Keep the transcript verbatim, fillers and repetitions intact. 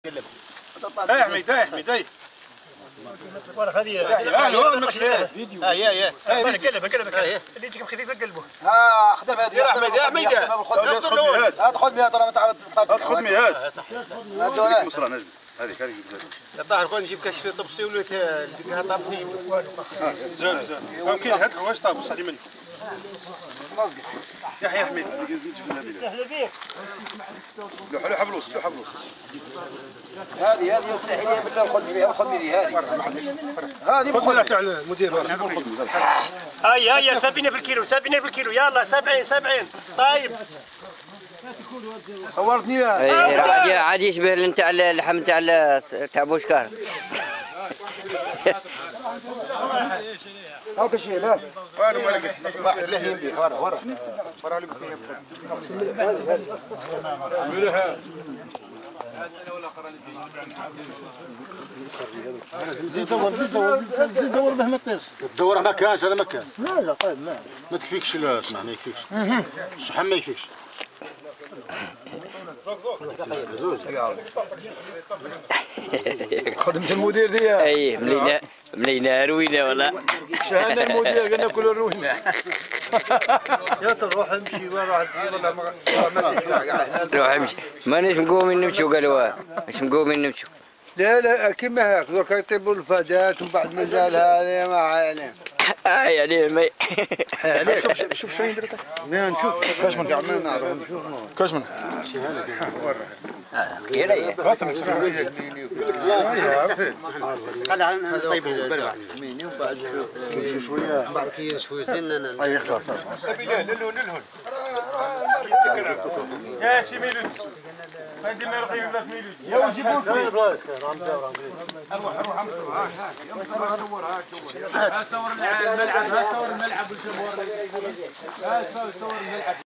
يا حميد يا حميد يا ورا هذه ها هو المكسير فيديو اه يا يا انا كلمه كلمه اللي تجيب خفيف قلبه ها خدم هذه يا احمد يا حميد هات خذ مئة ترى ما تعرف هات خذ مئة هات هات مصرى نجم هذيك هذيك الظاهر كون نجيب كاش في طبسي ولا تلقاها طابني زين زين ممكن هاد الحوايج طابس هذه منك يا يا حميد هذيك لازم تكون هذه اهلا بيك لوح لوح بلوس لوح بلوس هذه هذه الساحليه بالله خذ بها خذ بها هذه هذه خذ تاع المدير هيا هيا سبعين بالكيلو سبعين بالكيلو يلا سبعين سبعين طيب صورتني يا اي عاد عاد يشبه نتاع اللحم تاع تاع بوشكار. هاك شيء لا وين مالك واحد له يمدي ورا ورا ورا زيد دور زيد دور زيد دور به ما طيرش الدوره ما كانش هذا ما كان لا لا طيب لا ما تكفيكش اسمع ما يكفيكش الشحم ما يكفيكش خدمة المدير ديالها اي ملينا ملينا روينا والله. شهدنا المدير قلنا كل روينا يا تروح امشي وين راح تجي والله ما روح امشي ماناش مقومين نمشوا قالوا مش مقومين نمشوا. لا لا كيما هاك درك يطيبوا الفدات ومن بعد مازال هذا ما عليه. اه يعني ما عليك شوف شوين درتك نشوف كاش من كاع ما نعرف نشوف كاش من خير ايه قاسم قال عن طيب بالبلع ميني وبعد نمشي شويه بعد كي نشوفوا زين اي خلاص يا سي ميلود هذه ما يروح يلبس ميلود يا وجيبوا روح روح روح ها صور ها صور ها صور الملعب ها صور الملعب والجمهور ها صور الملعب